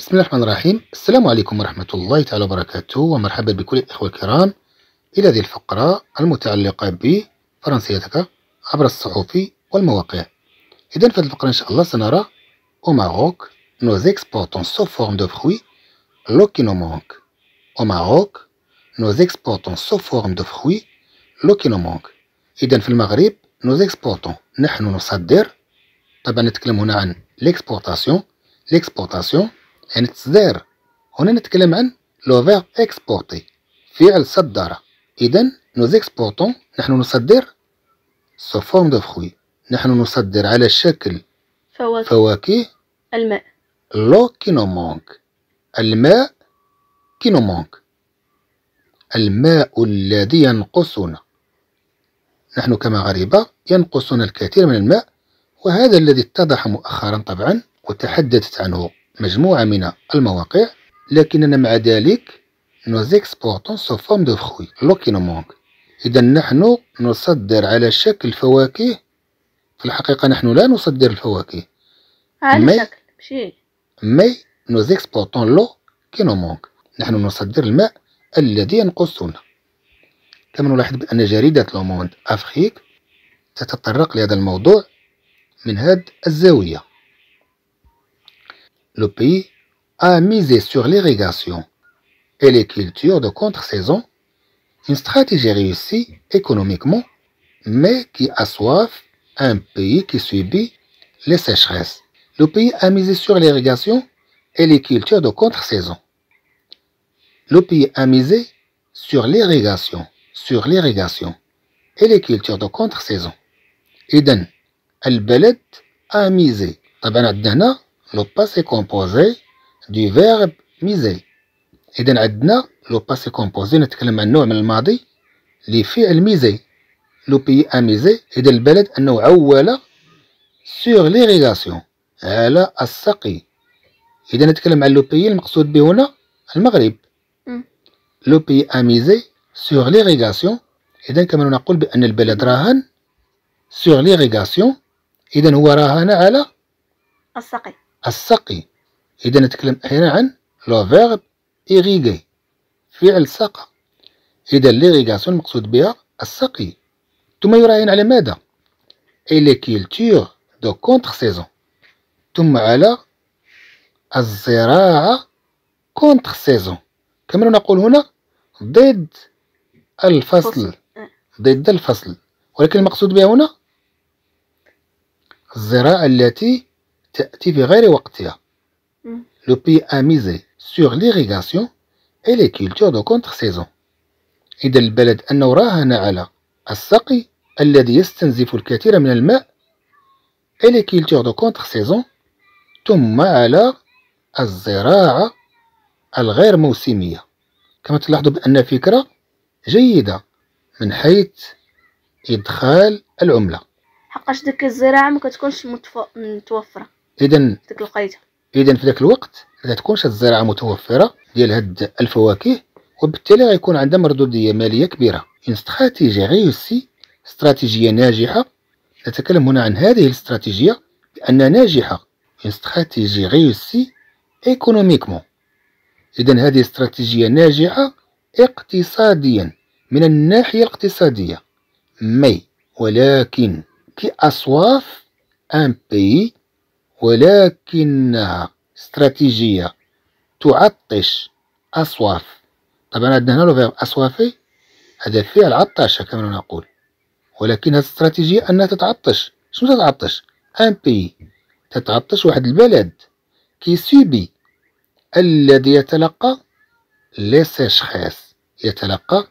بسم الله الرحمن الرحيم. السلام عليكم ورحمة الله تعالى وبركاته، ومرحبا بكل الإخوة الكرام إلى هذه الفقرة المتعلقة بفرنسيتك عبر الصحف والمواقع. إذن في هذه الفقرة إن شاء الله سنرى au Maroc nous exportons sous forme de fruits l'eau qui nous manque. Au Maroc nous exportons sous forme de fruits l'eau qui nous manque. إذن في المغرب nous exportons نحن نصدر. طبعا نتكلم هنا عن l'exportation يعني التصدير. هنا نتكلم عن لو فيرب اكسبورتي، فعل صدر. إذن nous exportons نحن نصدر sous forme de fruits، نحن نصدر على شكل فواكه. الماء l'eau qui nous manque، الماء qui nous manque، الماء الذي ينقصنا. نحن كمغاربة ينقصنا الكثير من الماء، وهذا الذي اتضح مؤخرا طبعا وتحدثت عنه مجموعة من المواقع، لكننا مع ذلك nous exportons sous forme de fruits l'eau qui nous manque. إذا نحن نصدر على شكل فواكه. في الحقيقة نحن لا نصدر الفواكه على شكل شيء، mais nous exportons l'eau qui nous manque، نحن نصدر الماء الذي ينقصنا. كما نلاحظ بأن جريدة لو موند أفريك تتطرق لهذا الموضوع من هذه الزاوية. Le pays a misé sur l'irrigation et les cultures de contre-saison, une stratégie réussie économiquement, mais qui assoiffent un pays qui subit les sécheresses. Le pays a misé sur l'irrigation et les cultures de contre-saison. Le pays a misé sur l'irrigation et les cultures de contre-saison. إذن البلد a misé. طبعا عندنا هنا le passé composé du verbe miser. إذن عندنا le passé composé نتكلم عن نوع من الماضي لفعل ميزي. le pays a misé. إذن البلد أنه عول sur l'irrigation على السقي. إذا نتكلم عن le pays المقصود به هنا المغرب. le pays a misé sur l'irrigation. إذن كما نقول بأن البلد راهن sur l'irrigation، إذن هو راهن على السقي. إذا نتكلم هنا عن لو فيرب irriguer، فعل سقى. إذا l'irrigation المقصود بها السقي. ثم يراهن على ماذا؟ et les cultures de contre-saison، ثم على الزراعة contre-saison. كما نقول هنا ضد الفصل، ضد الفصل، ولكن المقصود بها هنا الزراعة التي تأتي في غير وقتها. Le pays a misé sur l'irrigation et les cultures de contre-saison. إذا البلد أنه راهن على السقي الذي يستنزف الكثير من الماء et les cultures de contre-saison، ثم على الزراعة الغير موسمية. كما تلاحظوا بأن فكرة جيدة من حيث إدخال العملة. حقاش ديك الزراعة ما كتكونش متوفرة. إذن ديك الوقيته، إذن في ذاك الوقت ما تكونش الزراعة متوفرة ديال هاد الفواكه، وبالتالي غيكون عندها مردودية مالية كبيرة. une stratégie réussie، استراتيجية ناجحة. نتكلم هنا عن هذه الاستراتيجية بأنها ناجحة. une stratégie réussie économiquement. إذن هذه استراتيجية ناجحة اقتصاديا، من الناحية الاقتصادية. mais ولكن qui assoiffent un pays، ولكنها استراتيجية تعطش. أصواف، طبعا عندنا هنا لو فيرب أصوافي، هذا الفعل عطش كما نقول، ولكن هذه الاستراتيجية أنها تتعطش. شنو تتعطش؟ ان بي، تتعطش واحد البلد كي سوبي، الذي يتلقى لي سيشخيس، يتلقى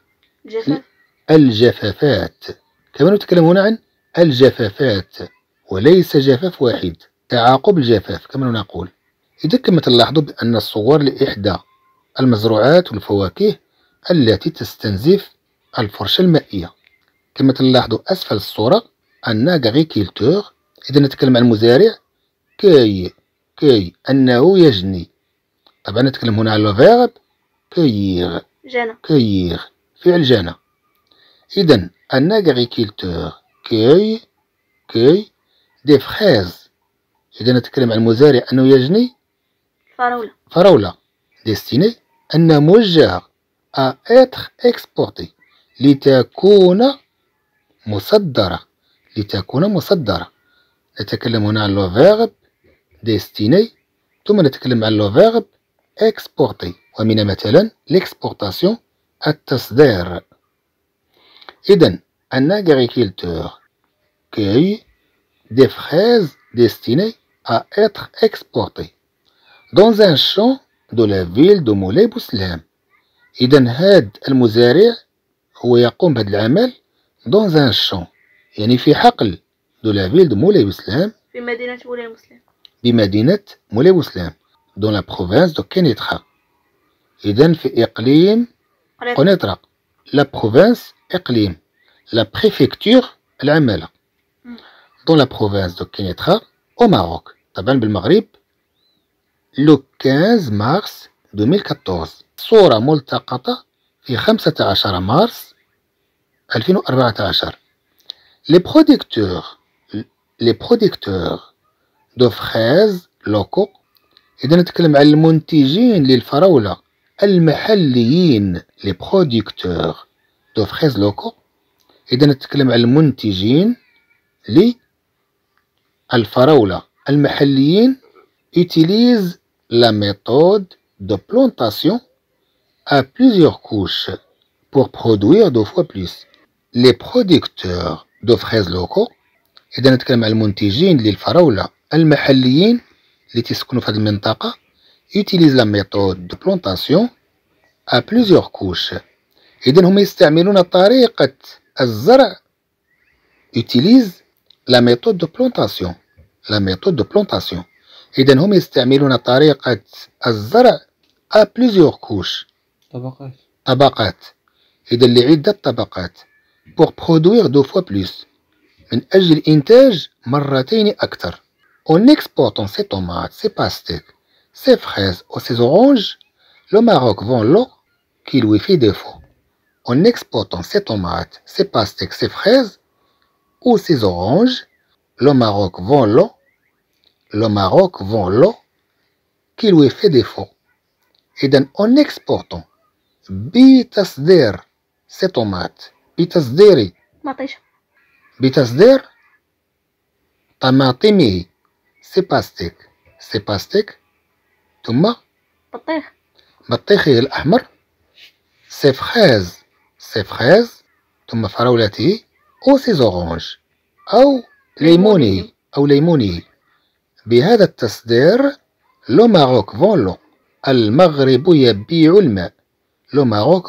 الجفافات. كما نتكلم هنا عن الجفافات وليس جفاف واحد، تعاقب الجفاف كما نقول. إذا كما تلاحظوا بأن الصور لإحدى المزروعات والفواكه التي تستنزف الفرشة المائية. كما تلاحظوا أسفل الصورة أن أغريكولتور، إذا نتكلم عن المزارع، كي أنه يجني. طبعا نتكلم هنا عن لو فيرب كويير، كويير فعل جنى. إذا أن أغريكولتور كي دي فخاز. إذا نتكلم عن المزارع أنه يجني فراولة. فراولة. destiné أن موجهة à être exportée لتكون مصدرة. لتكون مصدرة. نتكلم هنا عن لو فيرب destiné ثم نتكلم عن لو فيرب exporter ومن مثلا l'exportation التصدير. إذن un agriculteur cueille des fraises destinées à être exportées dans un champ de la ville de مولاي بوسلام. إذن هاد المزارع هو يقوم بهذا العمل dans un champ يعني في حقل de la ville de مولاي بوسلام في مدينة مولاي بوسلام. بمدينة مولاي بوسلام dans la province de Kénétra. إذن في إقليم قنيطرة. la province إقليم. la préfecture العمالة. dans la province de Kénétra au Maroc. طبعا بالمغرب le 15 mars 2014. صورة ملتقطة في 15 مارس 2014. les producteurs de fraises locaux. إذا نتكلم عن المنتجين للفراولة المحليين les producteurs de fraises locaux. إذا نتكلم عن المنتجين للفراولة المحليين utilisent la méthode de plantation à plusieurs couches pour produire 2 fois plus. les producteurs de fraises locaux. إذا نتكلم عن المنتجين للفراولة المحليين اللي تسكنوا في هذه المنطقة utilise la méthode de plantation à plusieurs couches. إذن هم يستعملون طريقة الزرع utilise la méthode de plantation. la méthode de plantation. إذن هم يستعملون طريقة الزرع à plusieurs couches. طبقات. إذن لعدة طبقات pour produire 2 fois plus من أجل إنتاج مرتين أكثر. En exportant ses tomates, ses pastèques, ses fraises ou ses oranges, le Maroc vend l'eau qui lui fait défaut. En exportant ses tomates, ses pastèques, ses fraises ou ses oranges, le Maroc vend l'eau. Le Maroc vend l'eau qui lui fait défaut. إذن en exportant بتصدير ses tomates بتصدير مطيشة. بتصدير طماطمه سي باستيك ثم بطيخه الأحمر سي فخاز ثم فراولته أو سي زورانج أو ليمونه. بهذا التصدير لو ماروك فون لو المغرب يبيع الماء. لو ماروك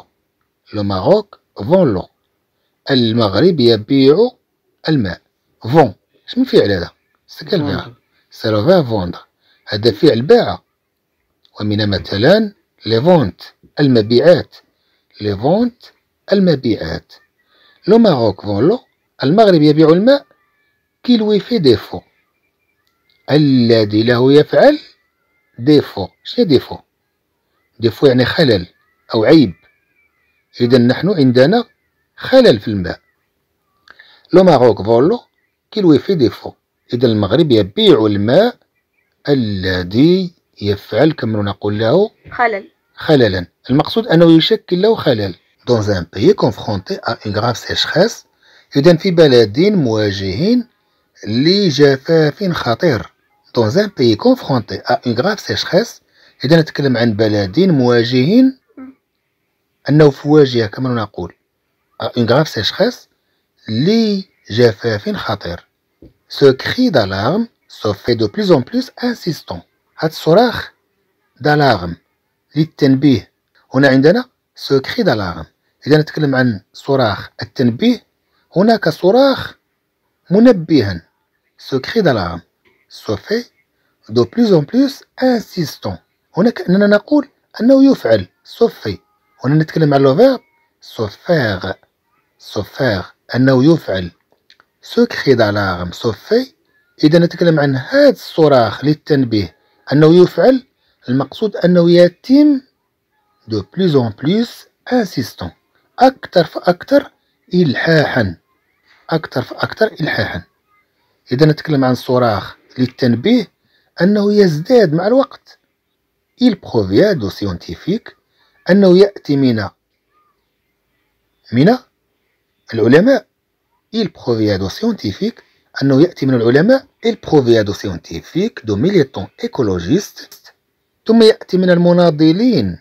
فون لو المغرب يبيع الماء. فون شنو فعل هذا؟ سكال فيها سيلوفا فوندر هذا فعل باع. ومن مثلا لي فونت المبيعات. لي فونت المبيعات. لو ماروك فون لو المغرب يبيع الماء كي لوي في ديفو الذي له يفعل ديفو. شنو ديفو؟ ديفو يعني خلل أو عيب. إذا نحن عندنا خلل في الماء. لو ماروك فون لو كي لوي في ديفو. إذا المغرب يبيع الماء الذي يفعل كما نقول له خللا. المقصود أنه يشكل له خلل. Dans un pays confronté à une grave sécheresse. إذا في بلد مواجهين لجفاف خطير. Dans un pays confronté à une grave sécheresse. إذا نتكلم عن بلدين مواجهين أنه في واجهة كما نقول à une grave sécheresse لجفاف خطير. Ce cri d'alarme se fait de plus en plus insistant. هذا الصراخ d'alarme للتنبيه. هنا عندنا ce cri d'alarme. إذا نتكلم عن صراخ التنبيه هناك صراخ منبها. ce cri d'alarme se fait de plus en plus insistant. هنا كأننا نقول أنه يفعل se fait. هنا نتكلم عن le verbe se faire أنه يفعل. ce cri d'alarme se fait. إذا نتكلم عن هذا الصراخ للتنبيه أنه يفعل. المقصود أنه يتم de plus en plus insistant أكثر فأكثر إلحاحا. إذا نتكلم عن صراخ للتنبيه أنه يزداد مع الوقت il provient de scientifique أنه يأتي من العلماء. il provient de scientifique أنه يأتي من العلماء. il provient de scientifique de militants écologistes. ثم يأتي من المناضلين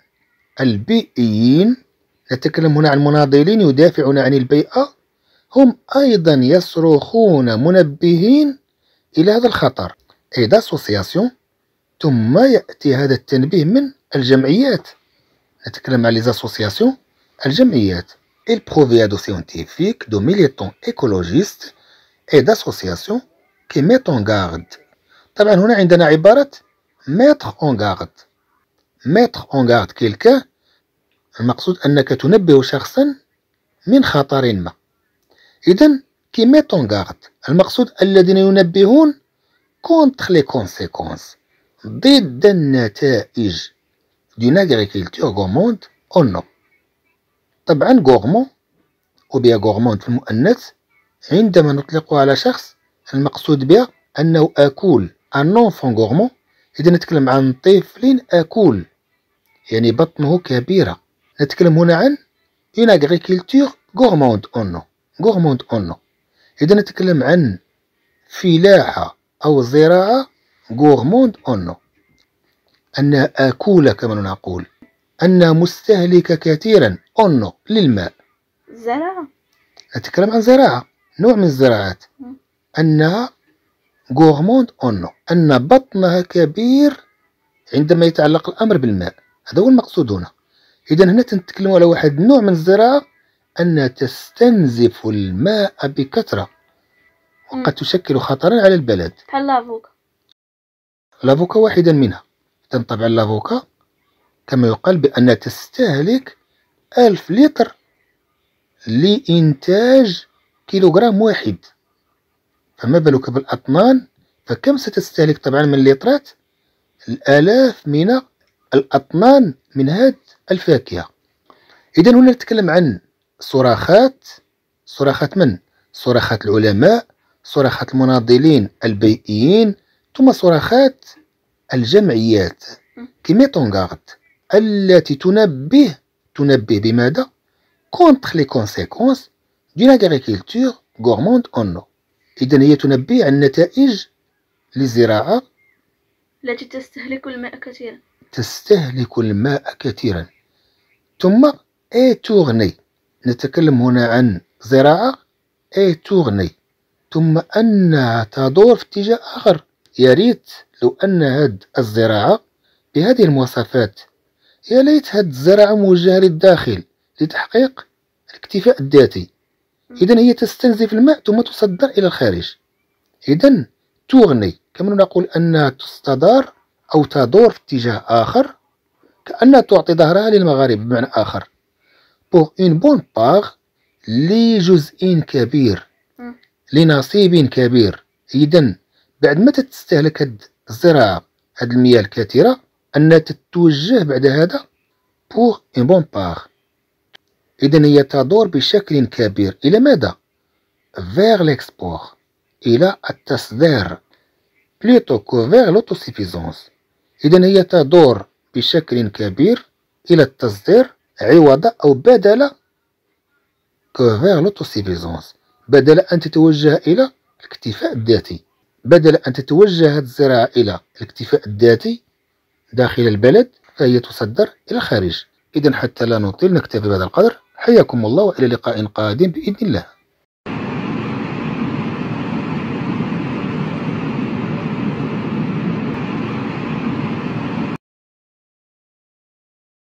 البيئيين. نتكلم هنا عن مناضلين يدافعون عن البيئة، هم أيضا يصرخون منبهين إلى هذا الخطر. et d'association. ثم يأتي هذا التنبيه من الجمعيات. نتكلم عن les associations، الجمعيات. il provient de scientifiques, de militants écologistes et d'associations qui mettent en garde. طبعا هنا عندنا عبارة mettre en garde. mettre en garde quelqu'un، المقصود أنك تنبه شخصا من خطر ما. إذن qui mettent en garde، المقصود الذين ينبهون contre les conséquences، ضد النتائج d'une agriculture gourmande أو non. طبعا gourmand وبها gourmand في المؤنث عندما نطلقها على شخص المقصود بها أنه أكول، un enfant gourmand. إذا نتكلم عن طفل أكول يعني بطنه كبيرة. نتكلم هنا عن une agriculture gourmande أو non. gourmande أو non. إذا نتكلم عن فلاحة أو زراعة gourmande أو non، أنها آكولة كما نقول، أنها مستهلكة كثيرا أو non للماء. زراعة. نتكلم عن زراعة، نوع من الزراعات، أنها gourmande أو non، أن بطنها كبير عندما يتعلق الأمر بالماء. هذا هو المقصود هنا. إذا هنا نتكلم على واحد نوع من الزراعة أنها تستنزف الماء بكثرة وقد تشكل خطرا على البلد. بحال لافوكا. لافوكا واحدا منها. طبعا لافوكا كما يقال بأنها تستهلك 1000 لتر لإنتاج كيلوغرام واحد، فما بالك بالأطنان، فكم ستستهلك طبعا من اللترات؟ الآلاف من الأطنان من هذه الفاكهة. إذا هنا نتكلم عن صراخات. صراخات من؟ صراخات العلماء، صراخات المناضلين البيئيين، ثم صراخات الجمعيات qui mettent en garde، التي تنبه بماذا؟ contre les conséquences d'une agriculture gourmande أو non. إذن هي تنبه عن نتائج للزراعة التي تستهلك الماء كثيرا. تستهلك الماء كثيرا. ثم tourner، نتكلم هنا عن زراعة tourner، ثم أنها تدور في اتجاه آخر. يا ريت لو أن هذه الزراعة بهذه المواصفات، يا ليت هذه الزراعة موجهة للداخل لتحقيق الاكتفاء الذاتي. إذن هي تستنزف الماء ثم تصدر إلى الخارج. إذن tourner كما نقول أنها تستدار أو تدور في اتجاه آخر، كأنها تعطي ظهرها للمغاربة بمعنى آخر. pour une bonne part، لجزء كبير، لنصيب كبير. إذن بعد ما تستهلك هذه الزراعة هذه المياه الكثيرة، أنها تتوجه بعد هذا pour une bonne part. إذن هي تدور بشكل كبير إلى ماذا؟ vers l'export، إلى التصدير plutôt que vers l'autosuffisance. إذن هي تدور بشكل كبير إلى التصدير عوض أو بدل que vers l'autosuffisance، بدل أن تتوجه إلى الاكتفاء الذاتي، بدل أن تتوجه الزراعة إلى الاكتفاء الذاتي داخل البلد فهي تصدر إلى الخارج. إذن حتى لا نطيل نكتفي بهذا القدر. حياكم الله وإلى لقاء قادم بإذن الله.